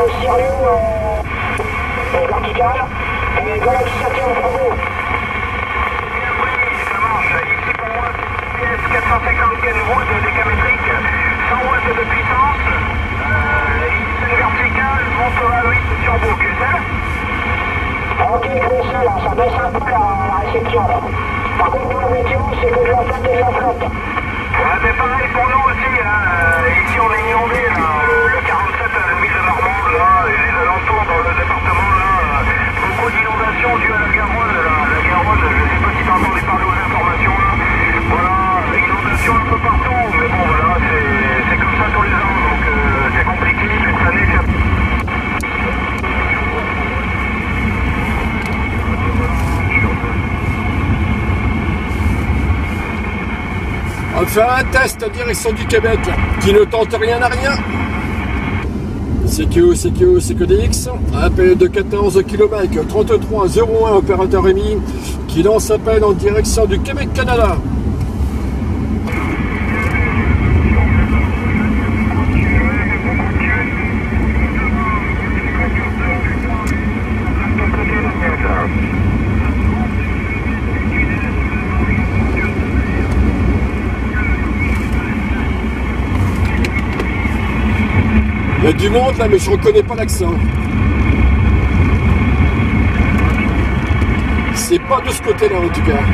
sérieux en vertical. Et Galaxy 51 Bravo. Ça marche. Ici pour moi, c'est une pièce 450 volts décamétrique, 100 watts de puissance. Une verticale, moteur à 8 turbo QSL. Ok, QSL, là, ça baisse un peu la réception là. Par contre, pour la météo, c'est que de la flotte et de la flotte. Ouais, mais pareil pour nous aussi, hein. Ici on est inondé, là. Le 47 à la ville de Normande, là, et les alentours dans le département, là, beaucoup d'inondations dues à la Garonne, là. La Garonne, je ne sais pas si tu as entendu parler aux informations, là. Voilà, inondations un peu partout, mais bon, voilà, c'est comme ça tous les ans, donc c'est compliqué, cette année, c'est... On va faire un test en direction du Québec qui ne tente rien à rien. CQDX, appel de 14 km, 3301 opérateur Rémi qui lance appel en direction du Québec-Canada. Il y a du monde là, mais je reconnais pas l'accent. C'est pas de ce côté-là en tout cas.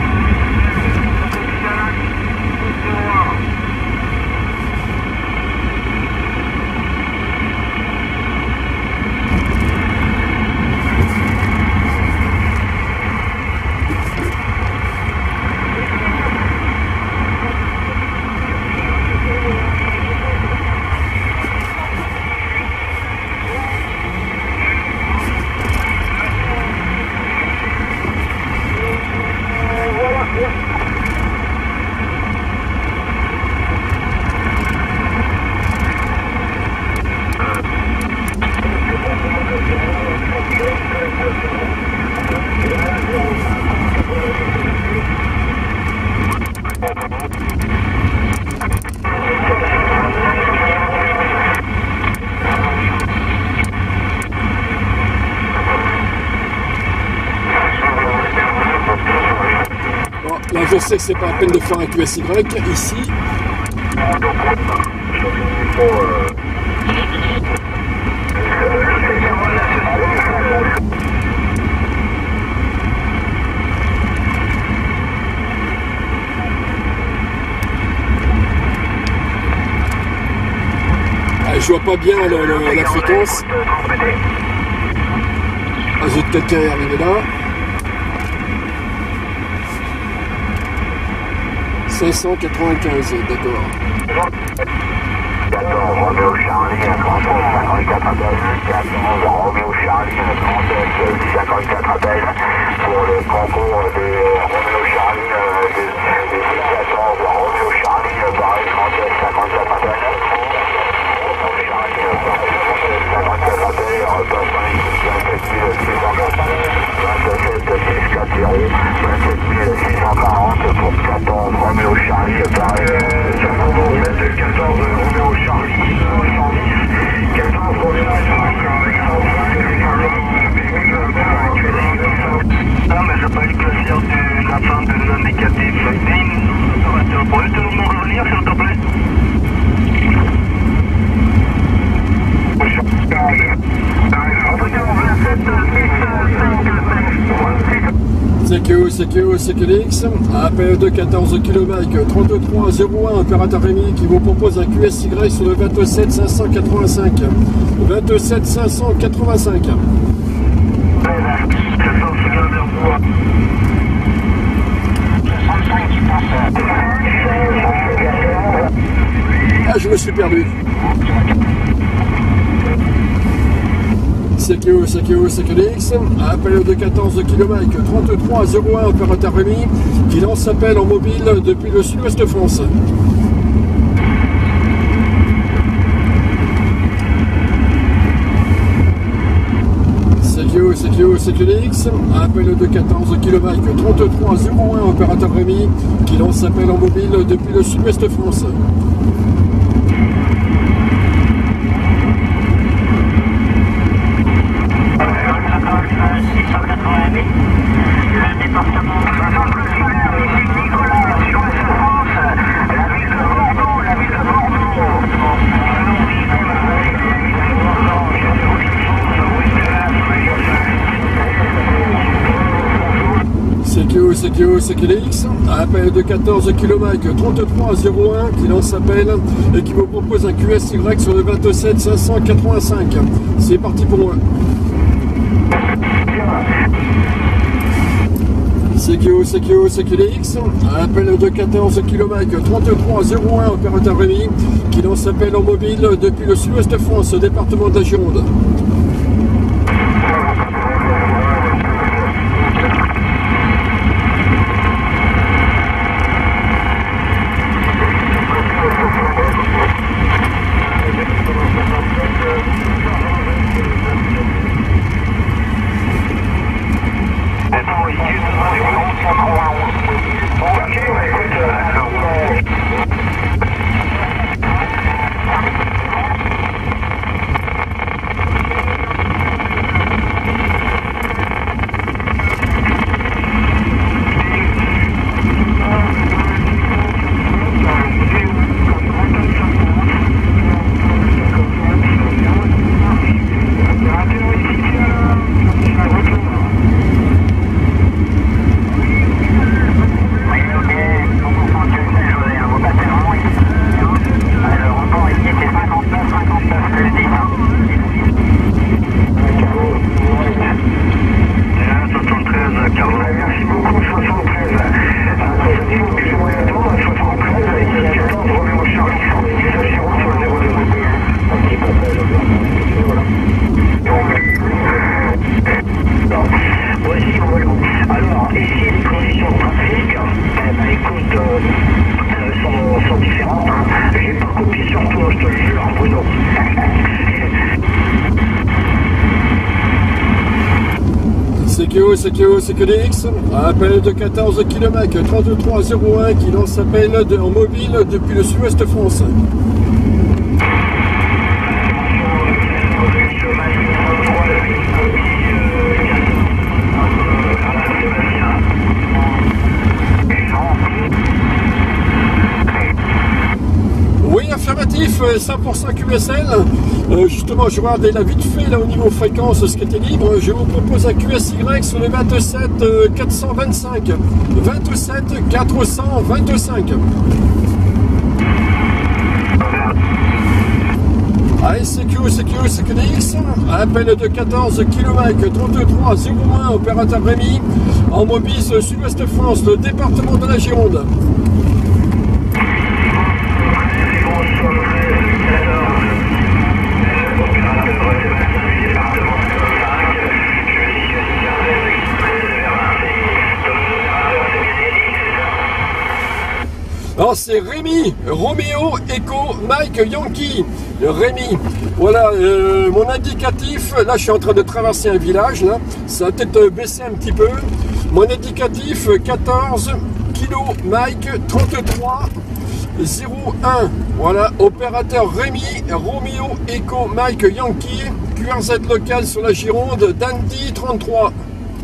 Là, je sais que c'est pas la peine de faire un QSY ici. Ah, je vois pas bien la fréquence. Ah, j'ai quelqu'un est arrivé là. 595, d'accord. Roméo Charlie, 54 appels, 14 Roméo Charlie, 54 appels pour le concours de Roméo Charlie, des 14 Roméo Charlie, pareil, 54 appels. Roméo Charlie, 54 appels, repasse dans les 27 640 pour 14 Roméo Charlie, pareil, 14 Roméo Charlie, 110, 14 Roméo Charlie, non mais j'ai pas eu le plaisir de la fin de l'indicatif. Tu pourrais te nous revenir s'il te plaît? CQDX, appel de 14 km, 3301 opérateur Rémi qui vous propose un QSY sur le 27 585. 27 585. Ah, je me suis perdu. CQDX, appel de 14 km, 3301 opérateur Rémi qui lance appel en mobile depuis le sud-ouest de France. CQDX, appel de 14 km, 3301 opérateur Rémi qui lance appel en mobile depuis le sud-ouest de France. c'est KLX, appel de 14 km 3301 qui lance appel et qui vous propose un QSY sur le 27 585. C'est parti pour eux. C'est KLX, appel de 14 km 3301 opérateur Rémi qui lance appel en mobile depuis le sud-ouest de France, département de la Gironde. C'est KLX, appel de 14 km 3301 qui lance appel en mobile depuis le sud-ouest de France. Oui, affirmatif, 100% QSL. Justement, je regardais là vite fait là au niveau fréquence ce qui était libre. Je vous propose un QSY sur les 27 425. 27 425. c'est KLX, appel de 14 km 3301 opérateur Rémi en mobile sud-ouest de France, le département de la Gironde. Alors c'est Rémi, Roméo, Echo, Mike, Yankee, Rémi. Voilà, mon indicatif, là je suis en train de traverser un village, là, ça va peut-être baisser un petit peu. Mon indicatif 14 kg Mike 33 01. Voilà, opérateur Rémi, Roméo, Echo, Mike, Yankee, QRZ local sur la Gironde, Dandy 33.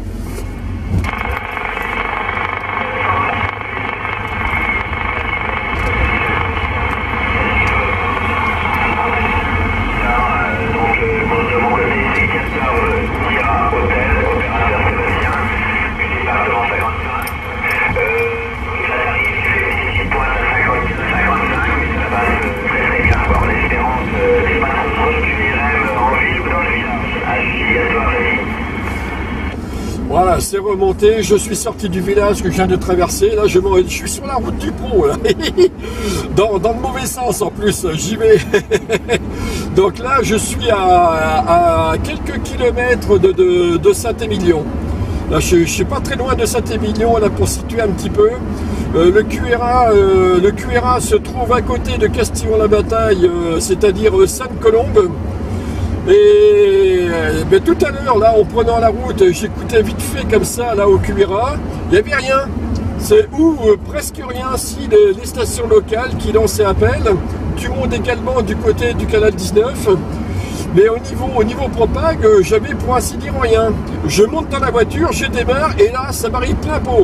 Voilà, c'est remonté, je suis sorti du village que je viens de traverser, là je suis sur la route du Pau, là. dans le mauvais sens en plus, j'y vais. Donc là je suis à quelques kilomètres de Saint-Émilion. Là je suis pas très loin de Saint-Émilion, là pour situer un petit peu. Le QRA se trouve à côté de Castillon-la-Bataille, c'est-à-dire Sainte-Colombe. Et ben, tout à l'heure, là, en prenant la route, j'écoutais vite fait comme ça, là, au QRA, il n'y avait rien. C'est presque rien, si les stations locales qui lançaient appel, du monde également du côté du canal 19. Mais au niveau propague, j'avais pour ainsi dire rien. Je monte dans la voiture, je démarre, et là, ça m'arrive plein pot.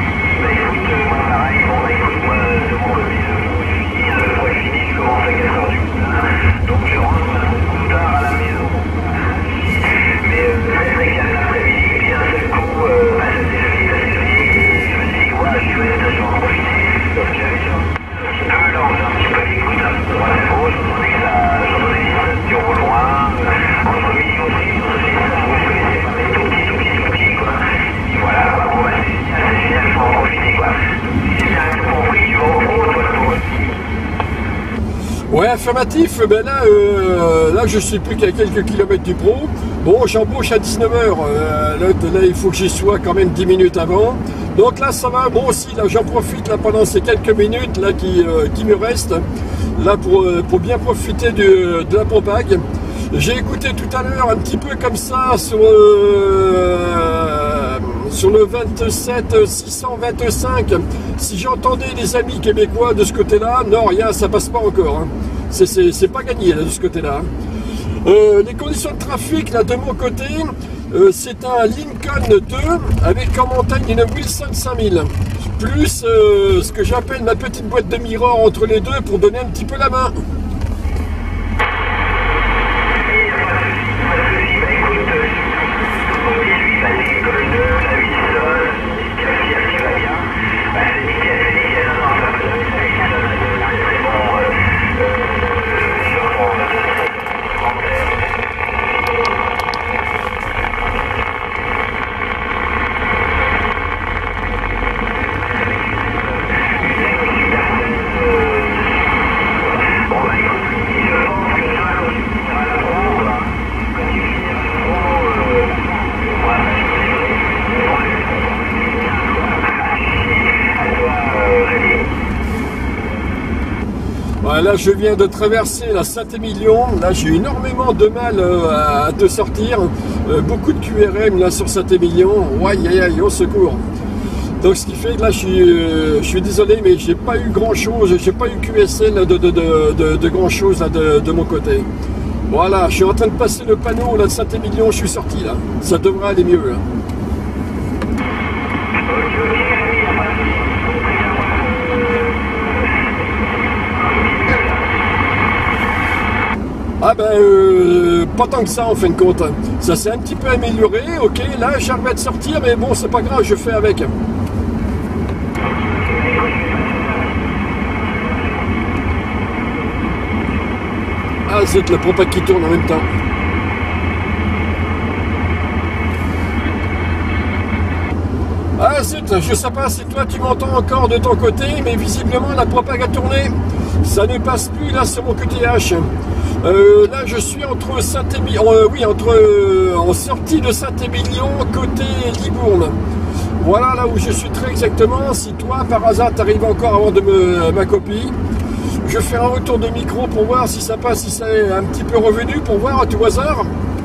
Moi, de mon côté, je suis, je finis, je commence à 14 affirmatif, ben là, là je suis plus qu'à quelques kilomètres du pro. Bon, j'embauche à 19 h. Là, il faut que j'y sois quand même 10 minutes avant. Donc là, ça va. Bon aussi, là, j'en profite là pendant ces quelques minutes là qui me restent là pour bien profiter de la propague. J'ai écouté tout à l'heure un petit peu comme ça sur le 27 625. Si j'entendais des amis québécois de ce côté-là, non, rien, ça passe pas encore. Hein. C'est pas gagné là, de ce côté-là. Les conditions de trafic là de mon côté, c'est un Lincoln 2 avec en montagne une Wilson 5000. Plus ce que j'appelle ma petite boîte de mirror entre les deux pour donner un petit peu la main. Là, je viens de traverser la Saint-Émilion. Là, j'ai énormément de mal à te sortir. Beaucoup de QRM là sur Saint-Émilion. Aïe, aïe, aïe, au secours. Donc, ce qui fait que là, je suis désolé, mais j'ai pas eu grand-chose. J'ai pas eu QSL de grand-chose de mon côté. Voilà, je suis en train de passer le panneau là, de Saint-Émilion. Je suis sorti là. Ça devrait aller mieux. Là. Ah ben, pas tant que ça en fin de compte. Ça s'est un petit peu amélioré, ok, là j'arrive à te sortir, mais bon, c'est pas grave, je fais avec. Ah, c'est le propague qui tourne en même temps. Ah zut, je sais pas si toi tu m'entends encore de ton côté, mais visiblement la propague a tourné. Ça ne passe plus là sur mon QTH. Là je suis entre Saint-Émilion, en sortie de Saint-Émilion côté Libourne. Voilà là où je suis très exactement. Si toi par hasard tu arrives encore avant de ma copie, je fais un retour de micro pour voir si ça passe, si ça est un petit peu revenu, pour voir à tout hasard.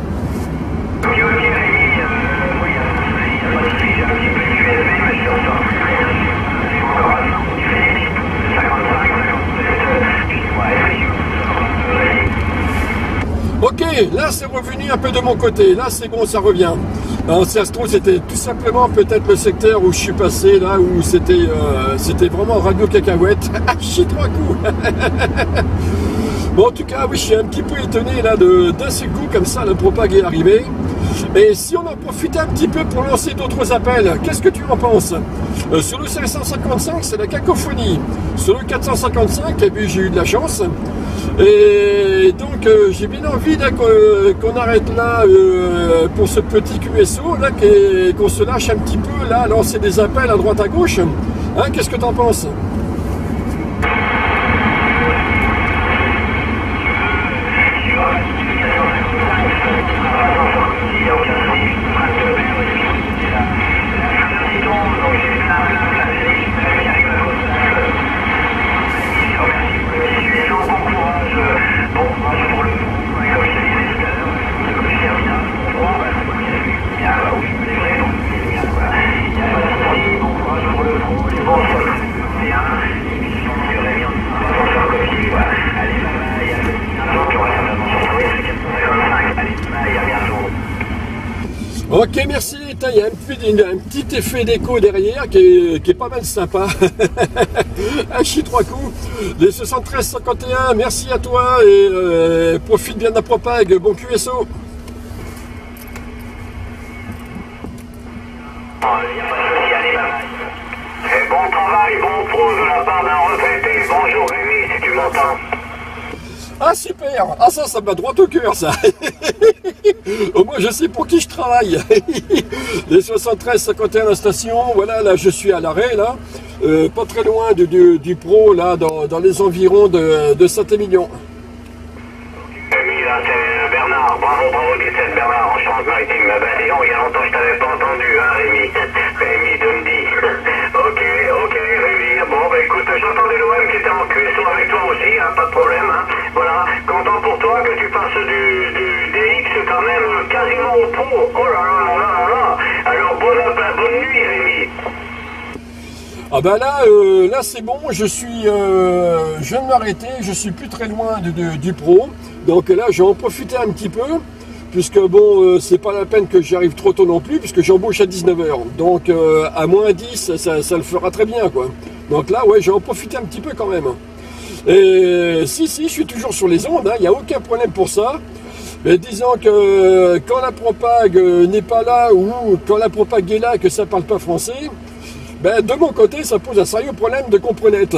Ok, là c'est revenu un peu de mon côté, là c'est bon, ça revient. Alors ça se trouve c'était tout simplement peut-être le secteur où je suis passé, là où c'était vraiment radio cacahuète. Chie 3 coups. Bon en tout cas oui, je suis un petit peu étonné là d'un seul coup comme ça, le propague est arrivé. Et si on en profitait un petit peu pour lancer d'autres appels, qu'est-ce que tu en penses? Sur le 555, c'est la cacophonie. Sur le 455, et puis j'ai eu de la chance. Et donc j'ai bien envie qu'on arrête là pour ce petit QSO, là, qu'on se lâche un petit peu, là, lancer des appels à droite à gauche. Hein, qu'est-ce que tu en penses? Ok, merci. Il y a un petit effet d'écho derrière qui est pas mal sympa. Un chie 3 coups. Les 73-51, merci à toi et profite bien de la propague. Bon QSO. Bon travail, bon pro de la part d'un retraité. Bonjour Rémi, si tu m'entends. Ah super, ah ça m'a droit au cœur ça. Au moins je sais pour qui je travaille. Les 73-51 la station, voilà, là je suis à l'arrêt là, pas très loin du pro là, dans les environs de Saint-Émilion. bravo, bravo 17 Bernard, en Charente-Maritime. Bah dis donc, il y a longtemps que je t'avais pas entendu, hein Rémi. Rémi Dundee. Ok, Rémi. Bon, bah écoute, j'entends de l'OM qui était en cuisson avec toi aussi, hein, pas de problème. Hein. Voilà, content pour toi que tu passes du DX quand même quasiment au pro. Oh là là là là là. Alors bonne nuit Rémi. Ah bah là, là c'est bon, je viens de m'arrêter, je suis plus très loin du pro. Donc là, je vais en profiter un petit peu, puisque bon, c'est pas la peine que j'y arrive trop tôt non plus, puisque j'embauche à 19h. Donc à moins 10, ça le fera très bien, quoi. Donc là, ouais, je vais en profiter un petit peu quand même. Et si, je suis toujours sur les ondes, il n'y a aucun problème pour ça. Mais disons que quand la propague n'est pas là, ou quand la propague est là, que ça parle pas français, ben, de mon côté, ça pose un sérieux problème de comprenette.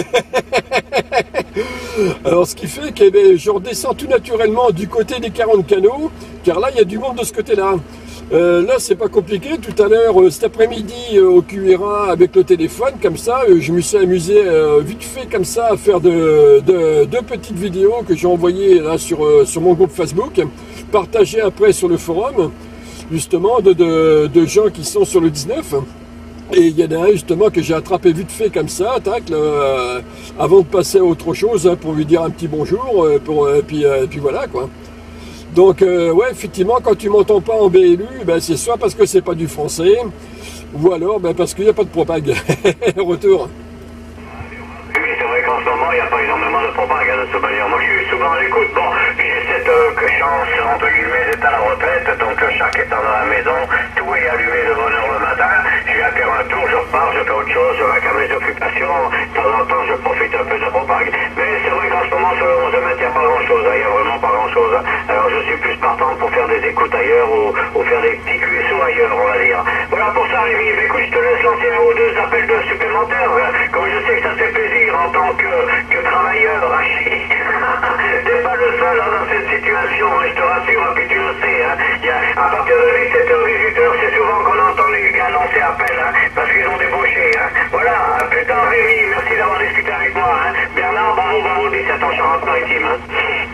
Alors, ce qui fait que je redescends tout naturellement du côté des 40 canaux, car là, il y a du monde de ce côté-là. Là, c'est pas compliqué. Tout à l'heure, cet après-midi, au QRA, avec le téléphone, comme ça, je me suis amusé vite fait comme ça à faire deux petites vidéos que j'ai envoyées là sur mon groupe Facebook, partagées après sur le forum, justement, de gens qui sont sur le 19. Et il y en a un justement que j'ai attrapé vite fait comme ça, tac, avant de passer à autre chose, hein, pour lui dire un petit bonjour, puis voilà quoi. Donc ouais, effectivement, quand tu m'entends pas en BLU, ben, c'est soit parce que c'est pas du français, ou alors ben, parce qu'il n'y a pas de propague. Retour. Oui, c'est vrai qu'en ce moment, il n'y a pas énormément de propagande de toute manière. Moi, je suis souvent à l'écoute. Bon, j'ai cette chance, entre guillemets, d'être à la retraite. Donc, chaque étant dans la maison, tout est allumé de bonne heure le matin. Je viens faire un tour, je repars, je fais autre chose, je vais à mes occupations. De temps en temps, je profite un peu de propague. Mais c'est vrai qu'en ce moment, sur le 11 mètres, il n'y a pas grand-chose. Il n'y a vraiment pas grand-chose. Alors, je suis plus partant pour faire des écoutes ailleurs ou faire des petits QSO ailleurs, on va dire. Voilà pour ça, Rémi. Écoute, je te laisse lancer un ou deux appels de supplémentaires. Comme je sais que ça te fait plaisir en tant que travailleur, Rachid. T'es pas le seul dans cette situation, je te rassure, puis tu le sais. Hein. À partir de 17h, 18h, c'est souvent qu'on entend les gars lancer appel, hein, parce qu'ils ont débauché. Hein. Voilà, à plus tard Rémi, merci d'avoir discuté avec moi. Hein. Bernard, bravo, 17 ans Charente-Maritime. Hein.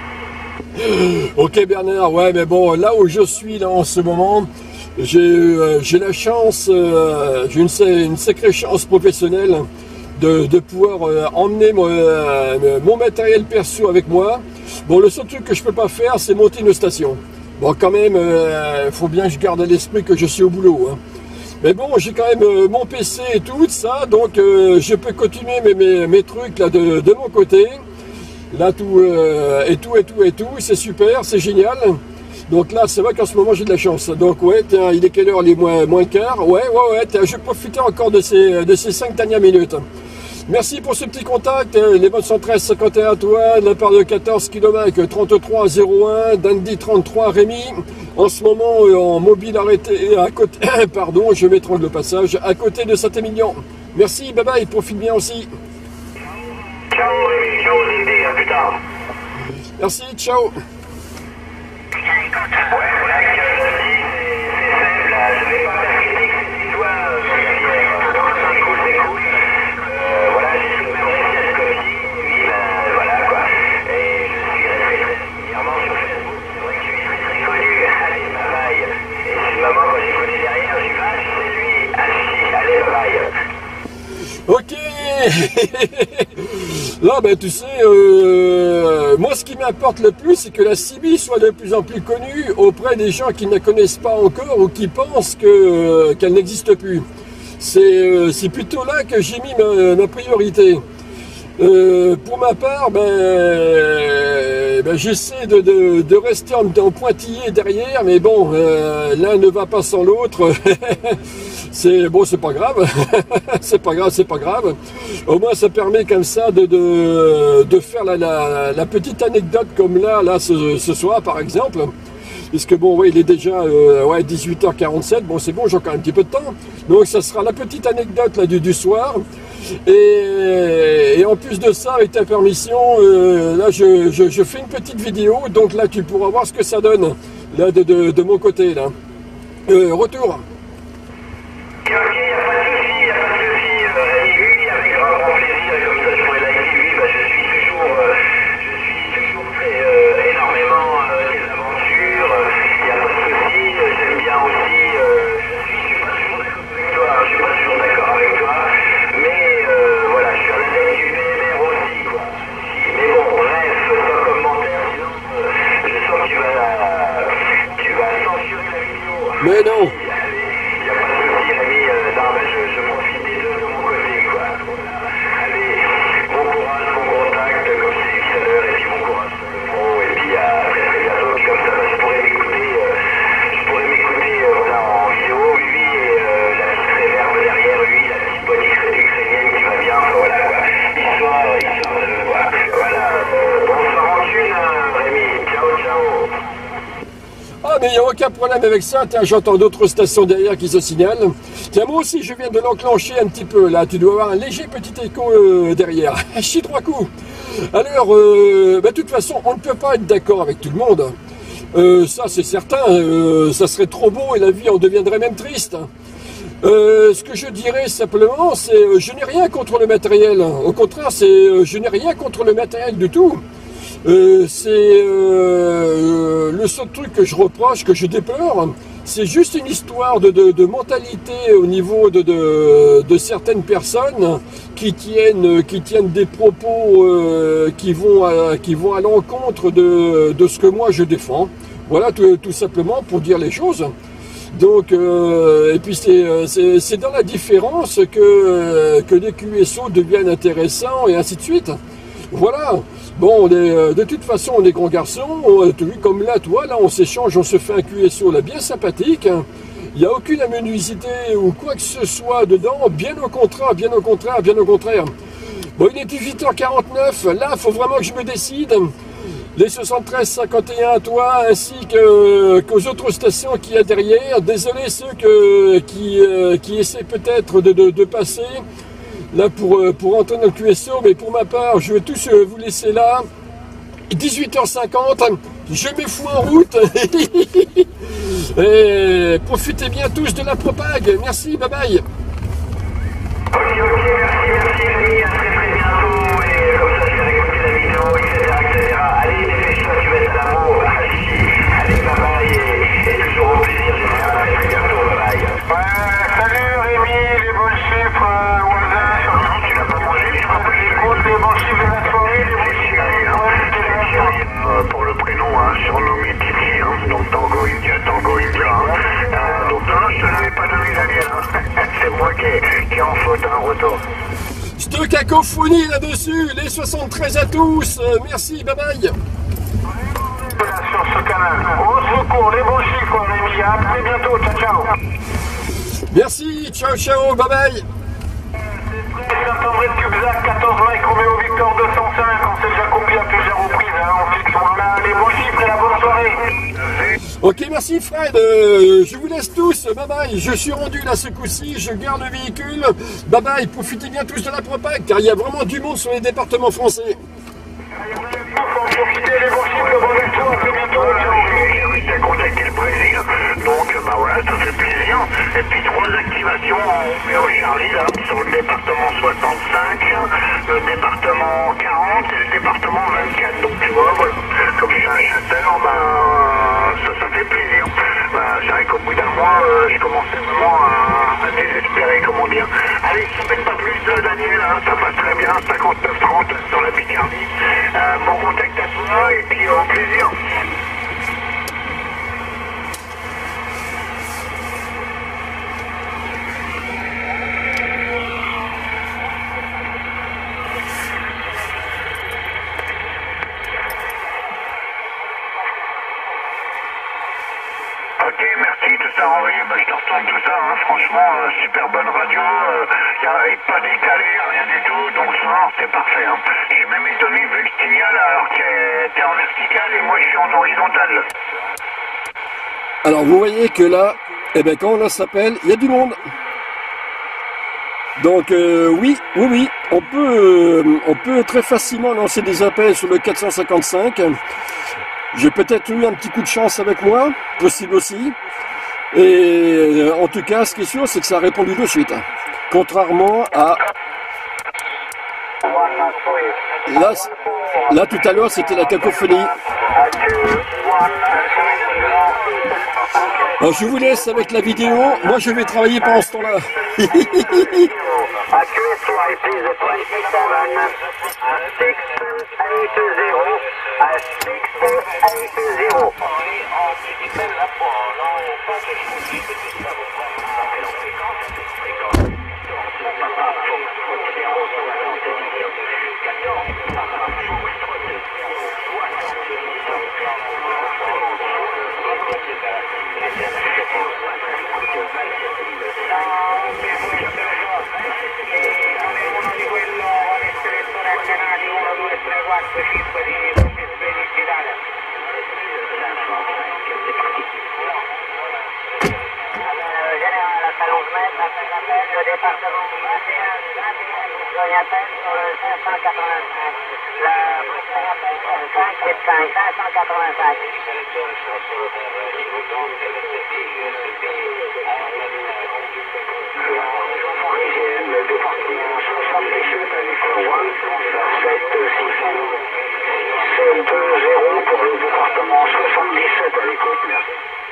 Ok Bernard, ouais, mais bon, là où je suis là en ce moment, j'ai la chance, j'ai une sacrée chance professionnelle de pouvoir emmener mon matériel perso avec moi. Bon, le seul truc que je peux pas faire, c'est monter une station. Bon, quand même, faut bien que je garde à l'esprit que je suis au boulot. Hein. Mais bon, j'ai quand même mon PC et tout ça, donc je peux continuer mes trucs là de mon côté. Là, tout, c'est super, c'est génial. Donc là, c'est vrai qu'en ce moment, j'ai de la chance. Donc ouais, tiens, il est quelle heure? Il est moins quart. Ouais, tiens, je vais profiter encore de ces 5 dernières minutes. Merci pour ce petit contact, les bonnes 113 51 à toi, de la part de 14 km 3301, Dandy 33 Rémi, en ce moment en mobile arrêté à côté, pardon, je m'étrangle le passage, à côté de Saint-Émilion. Merci, bye bye, profite bien aussi. Ciao Rémi, ciao Dandy, à plus tard. Merci, ciao. Ouais, voilà que Dandy, c'est faible, je vais pas faire critique, c'est toi, donc c'est cool. Voilà, j'ai fait le même récit que lui, voilà quoi. Et je suis resté très régulièrement sur Facebook, c'est vrai que je suis très connu. Allez, bye bye. Et si maman, quand j'ai connu derrière, j'ai dit, c'est lui, allez, bye bye. Ok. Là, ben tu sais, moi ce qui m'importe le plus, c'est que la CB soit de plus en plus connue auprès des gens qui ne la connaissent pas encore ou qui pensent qu'elle n'existe plus. C'est plutôt là que j'ai mis ma priorité. Pour ma part, j'essaie de rester en pointillé derrière, mais bon, l'un ne va pas sans l'autre. C'est pas grave. c'est pas grave. Au moins, ça permet comme ça de faire la petite anecdote comme là ce soir, par exemple. Puisque bon, ouais, il est déjà 18h47, bon c'est bon, j'ai encore un petit peu de temps. Donc ça sera la petite anecdote là, du soir. Et en plus de ça, avec ta permission, là je fais une petite vidéo, donc là tu pourras voir ce que ça donne, là de mon côté. Là. Retour. Ok, il n'y a pas de souci, oui, avec grand plaisir, comme ça je pourrais liker, oui, je suis toujours très énormément des aventures, mais il n'y a aucun problème avec ça. Tiens, j'entends d'autres stations derrière qui se signalent. Tiens, moi aussi, je viens de l'enclencher un petit peu, là. Tu dois avoir un léger petit écho derrière. Je suis 3 coups. Alors, de toute façon, on ne peut pas être d'accord avec tout le monde. Ça, c'est certain. Ça serait trop beau et la vie en deviendrait même triste. Ce que je dirais simplement, c'est je n'ai rien contre le matériel. Au contraire, je n'ai rien contre le matériel du tout. C'est le seul truc que je reproche, que je déplore, c'est juste une histoire de mentalité au niveau de certaines personnes qui tiennent des propos qui vont à l'encontre de ce que moi je défends. Voilà, tout simplement pour dire les choses. Donc, et puis c'est dans la différence que les QSO deviennent intéressants et ainsi de suite. Voilà. Bon, de toute façon, on est grands garçons. Comme là, toi, là, on s'échange, on se fait un QSO là bien sympathique. Il n'y a aucune amenuisité ou quoi que ce soit dedans. Bien au contraire, bien au contraire, bien au contraire. Bon, il est 18h49. Là, il faut vraiment que je me décide. Les 73-51 toi, ainsi qu'aux autres stations qu'il y a derrière. Désolé ceux qui essaient peut-être de passer là pour entrer dans le QSO, mais pour ma part, je vais tous vous laisser là. 18h50, je me fous en route. Et profitez bien tous de la propague. Merci, bye bye. Ok, merci, Rémi, à très bientôt, et comme ça je vais écouter la vidéo, etc. Allez, dépêche-toi, tu vas être à l'amour, allez, bye bye, et toujours au plaisir, j'espère, à très bientôt, bye bye. Salut Rémi, les bons chiffres, voisin. Non, tu l'as pas mangé, je crois que j'écoute les bons chiffres de la soirée, les bons chiffres, pour le prénom, surnommé Titi, donc Tango India, donc non, je te l'avais pas donné la mienne, c'est moi qui est en faute, retour. Cette cacophonie là-dessus, les 73 à tous, merci, bye bye. Sur ce canal, au secours, les bons chiffres, Rémi, à très bientôt, ciao. Merci, ciao, bye bye. Saint-André de Cubzac, 14 Mike Romeo Victor 205, on s'est déjà compris à plusieurs reprises, on fixe, on a les bons chiffres et la bonne soirée. Ok, merci Fred, je vous laisse tous, bye bye, je suis rendu là ce coup-ci, je garde le véhicule, bye bye, profitez bien tous de la propague, car il y a vraiment du monde sur les départements français. Profitez les bons chiffres, bon lecture, à très bientôt, ciao. J'ai contacté le Brésil, donc bah voilà, ça fait plaisir, et puis 3 activations en Romeo Charlie, là, sur le département 65, le département 40 et le département 24, donc tu vois, voilà, comme je suis un chasseur, ça fait plaisir. C'est vrai qu'au bout d'un mois, je commençais vraiment à désespérer, comment dire. Allez, je ne pas plus, Daniel, ça passe très bien, 59-30 sur la Picardie. Bon contact à toi, et puis au plaisir. Ok, merci, tout ça envoyé, je te retourne tout ça, franchement, super bonne radio, y a pas décalé, rien du tout, donc ça, c'est parfait. Je suis même étonné vu que tu signales alors que t'es en vertical et moi je suis en horizontal. Alors vous voyez que là, quand on s'appelle, il y a du monde. Donc oui, on peut très facilement lancer des appels sur le 455. J'ai peut-être eu un petit coup de chance avec moi, possible aussi. Et en tout cas, ce qui est sûr, c'est que ça a répondu de suite. Contrairement à... Là tout à l'heure, c'était la cacophonie. Alors, je vous laisse avec la vidéo. Moi, je vais travailler pendant ce temps-là. Italia. prochain appel sur le 585. La prochaine appel, 575, 585. Parisienne, le département 77 avec 7-6-7-0 pour le département 77 à l'écoute, merci.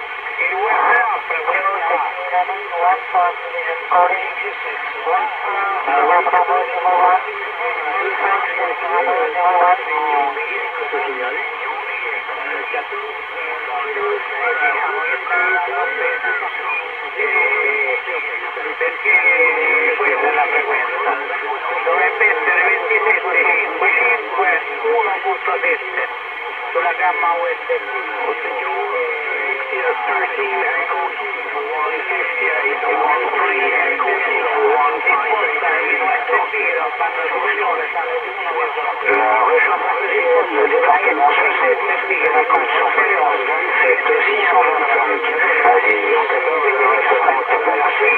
Perché questa è la frequenza, dovrebbe essere 27.551.7 sulla gamma USB. La région parisienne, le département 67, écoute sur fréquence 27-625. Allez, merci.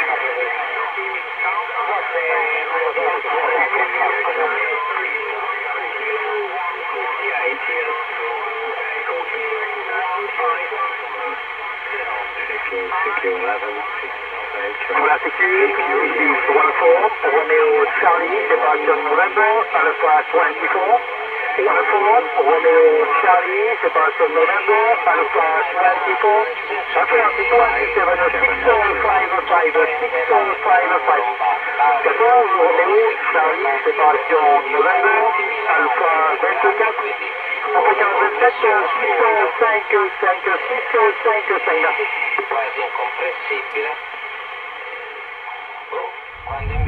Pour la sécurité, ici 14, Romeo Charlie, départure November, Alpha 24. 14, Romeo Charlie, départure November, Alpha 24. Alpha 60555. 14, Romeo Charlie, départure November, Alpha 24. En fréquence 27, 6055655. Quasi incomprensibile. Quando invece